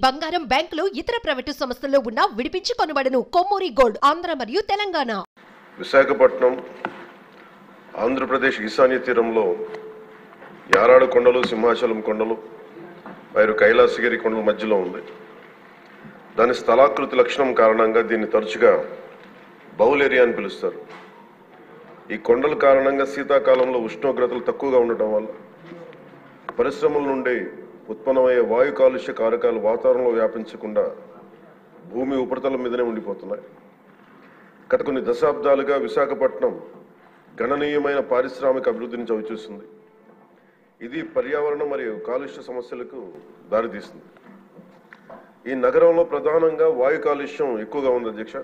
బంగారం బ్యాంకులు ఇతర ప్రైవేటు సంస్థల్లో ఉన్న విడిపించి కొనబడును. కొమ్మూరి గోల్డ్ ఆంధ్ర మరియు తెలంగాణ. విశాఖపట్నం ఆంధ్రప్రదేశ్ ఈశాన్య తీరంలో యారాడు కొండలు, సింహాచలం కొండలు, మరియు కైలాసగిరి కొండల మధ్యలో ఉంది. దాని స్థలాకృతి లక్షణం కారణంగా దీన్ని తరచుగా బౌల్ ఏరియా అని పిలుస్తారు. ఈ కొండల కారణంగా శీతాకాలంలో ఉష్ణోగ్రతలు తక్కువగా ఉండటం వల్ల పరిశ్రమల నుండి ఉత్పన్నమయ్యే వాయు కాలుష్య కారకాలు వాతావరణంలో వ్యాపించకుండా భూమి ఉపరితలం మీదనే ఉండిపోతున్నాయి. గత కొన్ని దశాబ్దాలుగా విశాఖపట్నం గణనీయమైన పారిశ్రామిక అభివృద్ధిని చవిచూస్తుంది. ఇది పర్యావరణ మరియు కాలుష్య సమస్యలకు దారితీస్తుంది. ఈ నగరంలో ప్రధానంగా వాయు కాలుష్యం ఎక్కువగా ఉంది అధ్యక్ష.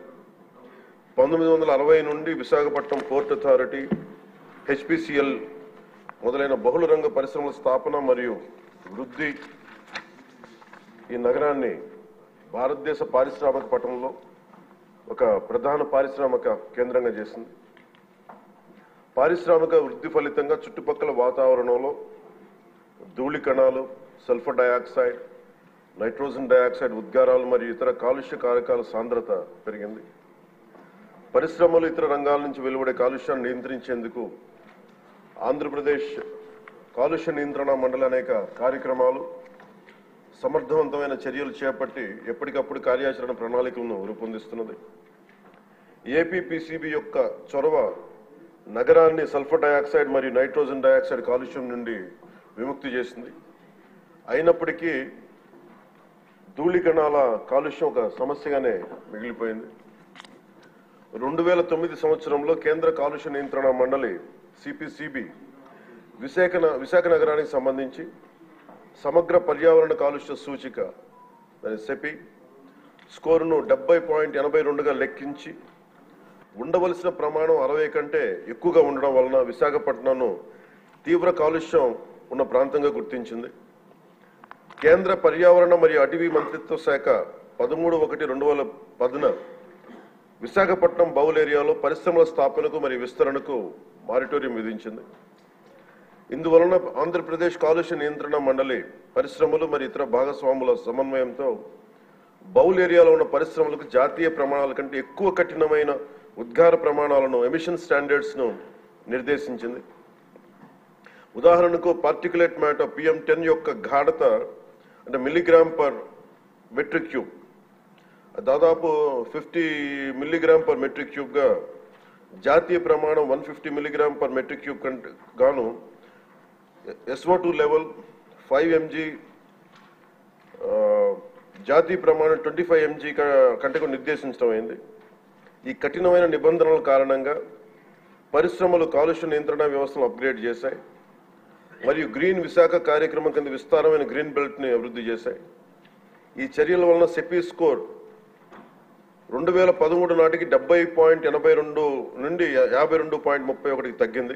1960 నుండి విశాఖపట్నం పోర్ట్ అథారిటీ, హెచ్పిసిఎల్ మొదలైన బహుళ రంగ పరిశ్రమల స్థాపన మరియు వృద్ధి ఈ నగరాన్ని భారతదేశ పారిశ్రామిక పట్టణంలో ఒక ప్రధాన పారిశ్రామిక కేంద్రంగా చేసింది. పారిశ్రామిక వృద్ధి ఫలితంగా చుట్టుపక్కల వాతావరణంలో ధూళి కణాలు, సల్ఫర్ డయాక్సైడ్, నైట్రోజన్ డయాక్సైడ్ ఉద్గారాలు మరియు ఇతర కాలుష్య కారకాల సాంద్రత పెరిగింది. పరిశ్రమలు, ఇతర రంగాల నుంచి వెలువడే కాలుష్యాన్ని నియంత్రించేందుకు ఆంధ్రప్రదేశ్ కాలుష్య నియంత్రణ మండలి అనేక కార్యక్రమాలు, సమర్థవంతమైన చర్యలు చేపట్టి ఎప్పటికప్పుడు కార్యాచరణ ప్రణాళికలను రూపొందిస్తున్నది. ఏపీపీసీబీ యొక్క చొరవ నగరాన్ని సల్ఫర్ డయాక్సైడ్ మరియు నైట్రోజన్ డయాక్సైడ్ కాలుష్యం నుండి విముక్తి చేసింది. అయినప్పటికీ ధూళి కణాల కాలుష్యం ఒక సమస్యగానే మిగిలిపోయింది. 2009 సంవత్సరంలో కేంద్ర కాలుష్య నియంత్రణ మండలి సిపిసిబి విశాఖ నగరానికి సంబంధించి సమగ్ర పర్యావరణ కాలుష్య సూచిక సెపి స్కోరును 70.82గా లెక్కించి ఉండవలసిన ప్రమాణం 60 కంటే ఎక్కువగా ఉండడం వలన విశాఖపట్నంను తీవ్ర కాలుష్యం ఉన్న ప్రాంతంగా గుర్తించింది. కేంద్ర పర్యావరణ మరియు అటవీ మంత్రిత్వ శాఖ 13/1/2010 విశాఖపట్నం బౌల్ ఏరియాలో పరిశ్రమల స్థాపనకు మరియు విస్తరణకు మారిటోరియం విధించింది. ఇందువలన ఆంధ్రప్రదేశ్ కాలుష్య నియంత్రణ మండలి పరిశ్రమలు మరియు ఇతర భాగస్వాముల సమన్వయంతో బౌల్ ఏరియాలో ఉన్న పరిశ్రమలకు జాతీయ ప్రమాణాల కంటే ఎక్కువ కఠినమైన ఉద్గార ప్రమాణాలను, ఎమిషన్ స్టాండర్డ్స్ను నిర్దేశించింది. ఉదాహరణకు పార్టికులేట్ మ్యాటర్ PM10 యొక్క గాఢత అంటే మిల్లీగ్రామ్ పర్ మెట్రిక్ క్యూబ్ దాదాపు 50 మిల్లీగ్రామ్ పర్ మెట్రిక్ క్యూబ్గా, జాతీయ ప్రమాణం 150 మిల్లీగ్రామ్ పర్ మెట్రిక్ క్యూబ్ కంటే గాను SO2 లెవెల్ 5 mg, జాతీయ ప్రమాణం 25 mg కంటే నిర్దేశించడం అయింది. ఈ కఠినమైన నిబంధనల కారణంగా పరిశ్రమలు కాలుష్య నియంత్రణ వ్యవస్థను అప్గ్రేడ్ చేశాయి మరియు గ్రీన్ విశాఖ కార్యక్రమం కింద విస్తారమైన గ్రీన్ బెల్ట్ని అభివృద్ధి చేశాయి. ఈ చర్యల వలన సెపీ స్కోర్ 2013 నాటికి 70.82 నుండి 52.31కి తగ్గింది.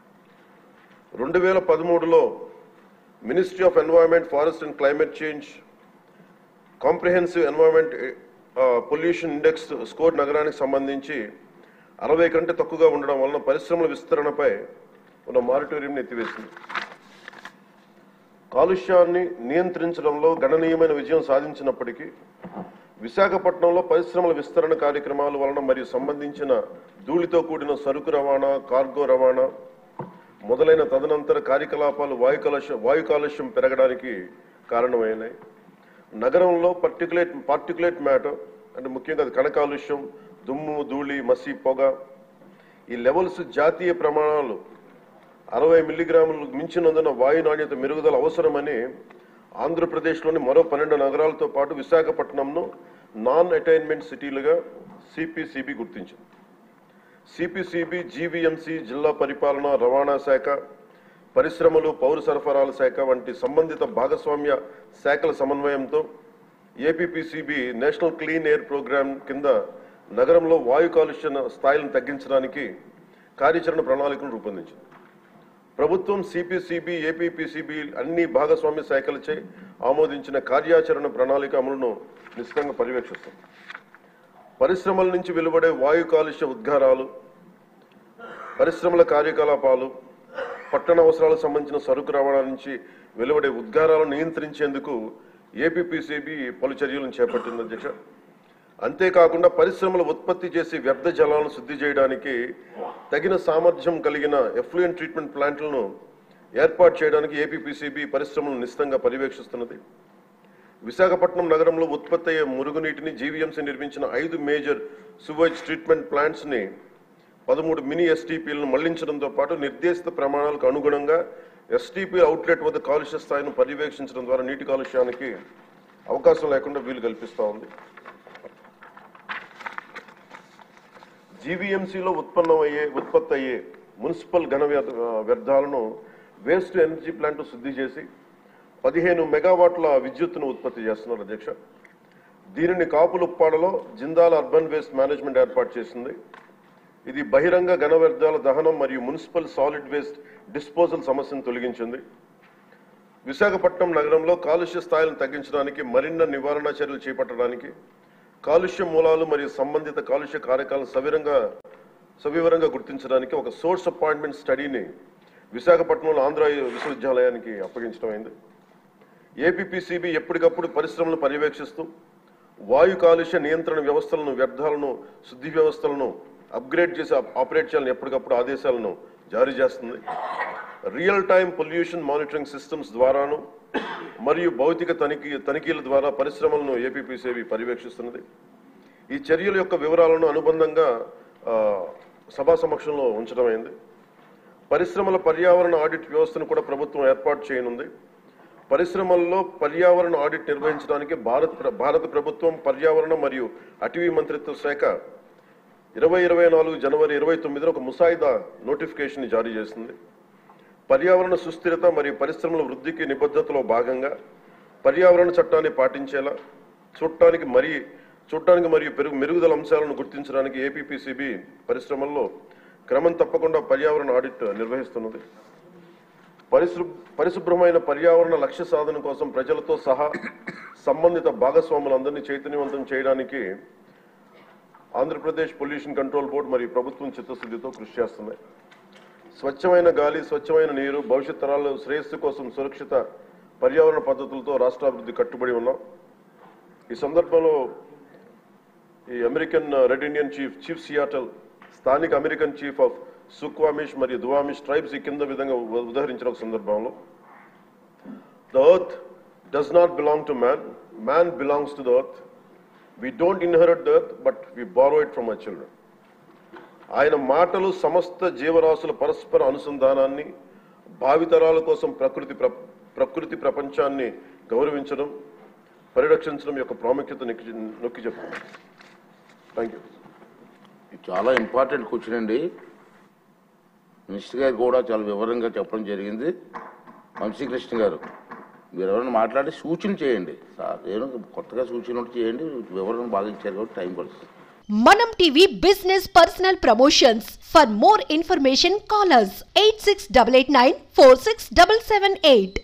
2013లో ministry of environment, forest and climate change comprehensive environment pollution index score నగరానికి సంబంధించి 60 కంటే తక్కువగా ఉండడం వలన పరిశ్రమల విస్తరణపై ఉన్న మారిటోరియంని ఎత్తివేసింది. కాలుష్యాన్ని నియంత్రించడంలో గణనీయమైన విజయం సాధించినప్పటికీ విశాఖపట్నంలో పరిశ్రమల విస్తరణ కార్యక్రమాల వలన మరియు సంబంధించిన ధూళితో కూడిన సరుకు రవాణా, కార్గో రవాణా మొదలైన తదనంతర కార్యకలాపాలు వాయు కాలుష్యం పెరగడానికి కారణమైనాయి. నగరంలో పార్టికులేట్ మ్యాటర్ అంటే ముఖ్యంగా కణ కాలుష్యం, దుమ్ము, ధూళి, మసి, పొగ ఈ లెవెల్స్ జాతీయ ప్రమాణాలు 60 మిల్లీగ్రాములు మించినందున వాయు నాణ్యత మెరుగుదల అవసరమని ఆంధ్రప్రదేశ్లోని మరో 12 నగరాలతో పాటు విశాఖపట్నంను నాన్ అటైన్మెంట్ సిటీలుగా సిపిసిబి గుర్తించింది. సిపిసిబి, జీవీఎంసీ, జిల్లా పరిపాలన, రవాణా శాఖ, పరిశ్రమలు, పౌర సరఫరాల శాఖ వంటి సంబంధిత భాగస్వామ్య శాఖల సమన్వయంతో APPCB national clean air programme కింద నగరంలో వాయు కాలుష్య స్థాయిలను తగ్గించడానికి కార్యాచరణ ప్రణాళికను రూపొందించింది. ప్రభుత్వం సిపిసిబి, ఏపీపీసీబీ అన్ని భాగస్వామ్య శాఖలచే ఆమోదించిన కార్యాచరణ ప్రణాళిక అమలును నిశ్చితంగా పర్యవేక్షిస్తుంది. పరిశ్రమల నుంచి వెలువడే వాయు కాలుష్య ఉద్గారాలు, పరిశ్రమల కార్యకలాపాలు, పట్టణ అవసరాలకు సంబంధించిన సరుకు రవాణా నుంచి వెలువడే ఉద్గారాలను నియంత్రించేందుకు ఏపీపీసీబీ పలు చర్యలను చేపట్టింది అధ్యక్ష. అంతేకాకుండా పరిశ్రమలు ఉత్పత్తి చేసి వ్యర్థ జలాలను శుద్ధి చేయడానికి తగిన సామర్థ్యం కలిగిన ఎఫ్లూయెంట్ ట్రీట్మెంట్ ప్లాంట్లను ఏర్పాటు చేయడానికి ఏపీపీసీబీ పరిశ్రమలను నిశితంగా పర్యవేక్షిస్తున్నది. విశాఖపట్నం నగరంలో ఉత్పత్తి అయ్యే మురుగునీటిని జీవీఎంసీ నిర్మించిన 5 మేజర్ సువేజ్ ట్రీట్మెంట్ ప్లాంట్స్ని 13 మినీ ఎస్టీపీలను మళ్లించడంతో పాటు నిర్దేశిత ప్రమాణాలకు అనుగుణంగా ఎస్టీపీ అవుట్లెట్ వద్ద కాలుష్య స్థాయిని పర్యవేక్షించడం ద్వారా నీటి కాలుష్యానికి అవకాశం లేకుండా వీలు కల్పిస్తూ ఉంది. జీవీఎంసీలో ఉత్పత్తి అయ్యే మున్సిపల్ ఘన వ్యర్థాలను వేస్ట్ ఎనర్జీ ప్లాంట్ శుద్ధి చేసి 15 మెగావాట్ల విద్యుత్తును ఉత్పత్తి చేస్తున్నారు అధ్యక్ష. దీనిని కాపులుప్పాడలో జిందాల్ అర్బన్ వేస్ట్ మేనేజ్మెంట్ ఏర్పాటు చేసింది. ఇది బహిరంగ ఘన వ్యర్థాల దహనం మరియు మున్సిపల్ సాలిడ్ వేస్ట్ డిస్పోజల్ సమస్యను తొలగించింది. విశాఖపట్నం నగరంలో కాలుష్య స్థాయిలను తగ్గించడానికి మరిన్న నివారణ చర్యలు చేపట్టడానికి కాలుష్య మూలాలు మరియు సంబంధిత కాలుష్య కారకాలను సవివరంగా గుర్తించడానికి ఒక సోర్స్ అపాయింట్మెంట్ స్టడీని విశాఖపట్నంలో ఆంధ్ర విశ్వవిద్యాలయానికి అప్పగించడమైంది. ఏపీపీసీబీ ఎప్పటికప్పుడు పరిశ్రమలను పర్యవేక్షిస్తూ వాయు కాలుష్య నియంత్రణ వ్యవస్థలను, వ్యర్థాలను శుద్ధి వ్యవస్థలను అప్గ్రేడ్ చేసి ఆపరేట్ చేయాలని ఎప్పటికప్పుడు ఆదేశాలను జారీ చేస్తుంది. Real time pollution monitoring systems ద్వారాను మరియు భౌతిక తనిఖీల ద్వారా పరిశ్రమలను ఏపీపీసీబీ పర్యవేక్షిస్తున్నది. ఈ చర్యల యొక్క వివరాలను అనుబంధంగా సభా సమక్షంలో ఉంచడమైంది. పరిశ్రమల పర్యావరణ ఆడిట్ వ్యవస్థను కూడా ప్రభుత్వం ఏర్పాటు చేయనుంది. పరిశ్రమల్లో పర్యావరణ ఆడిట్ నిర్వహించడానికి భారత ప్రభుత్వం పర్యావరణ మరియు అటవీ మంత్రిత్వ శాఖ 2024 జనవరి 29న ఒక ముసాయిదా నోటిఫికేషన్ జారీ చేసింది. పర్యావరణ సుస్థిరత మరియు పరిశ్రమల వృద్ధికి నిబద్ధతలో భాగంగా పర్యావరణ చట్టాన్ని పాటించేలా చూడటానికి మరియు మెరుగుదల అంశాలను గుర్తించడానికి ఏపీపీసీబీ పరిశ్రమల్లో క్రమం తప్పకుండా పర్యావరణ ఆడిట్ నిర్వహిస్తున్నది. పరిశుభ్రమైన పర్యావరణ లక్ష్య సాధన కోసం ప్రజలతో సహా సంబంధిత భాగస్వాములందరినీ చైతన్యవంతం చేయడానికి ఆంధ్రప్రదేశ్ పొల్యూషన్ కంట్రోల్ బోర్డు మరియు ప్రభుత్వం చిత్తశుద్ధితో కృషి చేస్తున్నాయి. స్వచ్ఛమైన గాలి, స్వచ్ఛమైన నీరు, భవిష్యత్ తరాల శ్రేయస్సు కోసం సురక్షిత పర్యావరణ పద్ధతులతో రాష్ట్రాభివృద్ధి కట్టుబడి ఉన్నాం. ఈ సందర్భంలో ఈ American red Indian chief Seattle, స్థానిక అమెరికన్ చీఫ్ ఆఫ్ సుక్వామిష్ మరియు దువామిష్ ట్రైబ్స్ ఈ కింద విధంగా ఉదహరించిన ఒక సందర్భంలో, the earth does not belong to man, man belongs to the earth. We don't inherit the earth, but we borrow it from our children. ఆయన మాటలు సమస్త జీవరాశుల పరస్పర అనుసంధానాన్ని, భావితరాల కోసం ప్రకృతి ప్రపంచాన్ని గౌరవించడం, పరిరక్షించడం యొక్క ప్రాముఖ్యత నొక్కి చెప్తాను. Thank you. చాలా ఇంపార్టెంట్ క్వశ్చన్ అండి. మినిస్టర్ గారు కూడా చాలా వివరంగా చెప్పడం జరిగింది. వంశీకృష్ణ గారు, మీరు ఎవరైనా మాట్లాడి సూచన చేయండి. ఏదో కొత్తగా సూచన చేయండి. వివరణ బాగా ఇచ్చారు కాబట్టి టైం పడుతుంది. మనం TV business personal promotions. For more information call us 8688946778.